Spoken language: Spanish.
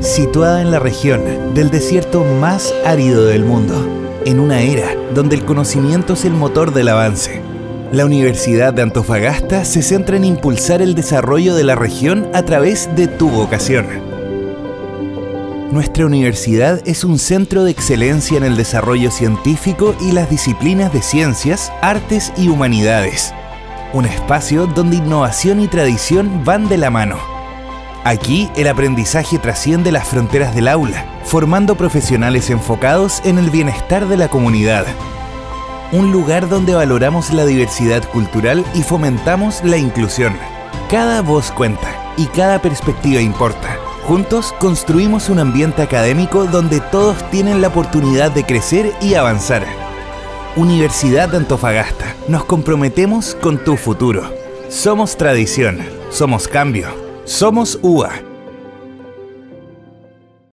Situada en la región del desierto más árido del mundo, en una era donde el conocimiento es el motor del avance, la Universidad de Antofagasta se centra en impulsar el desarrollo de la región a través de tu vocación. Nuestra universidad es un centro de excelencia en el desarrollo científico y las disciplinas de ciencias, artes y humanidades. Un espacio donde innovación y tradición van de la mano. Aquí el aprendizaje trasciende las fronteras del aula, formando profesionales enfocados en el bienestar de la comunidad. Un lugar donde valoramos la diversidad cultural y fomentamos la inclusión. Cada voz cuenta y cada perspectiva importa. Juntos construimos un ambiente académico donde todos tienen la oportunidad de crecer y avanzar. Universidad de Antofagasta, nos comprometemos con tu futuro. Somos tradición, somos cambio, somos UA.